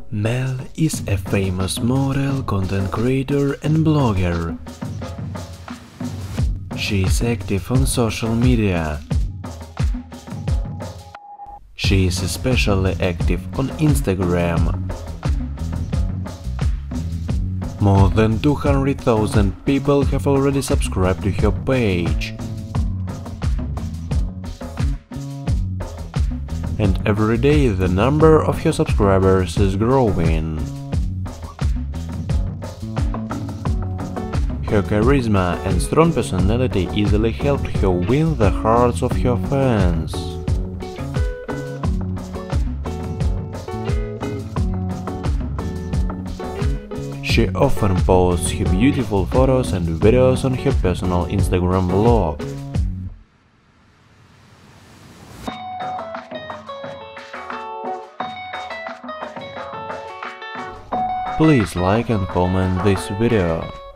Mel is a famous model, content creator and blogger. She is active on social media. She is especially active on Instagram. More than 200,000 people have already subscribed to her page. And every day the number of her subscribers is growing. Her charisma and strong personality easily helped her win the hearts of her fans. She often posts her beautiful photos and videos on her personal Instagram blog. Please like and comment this video.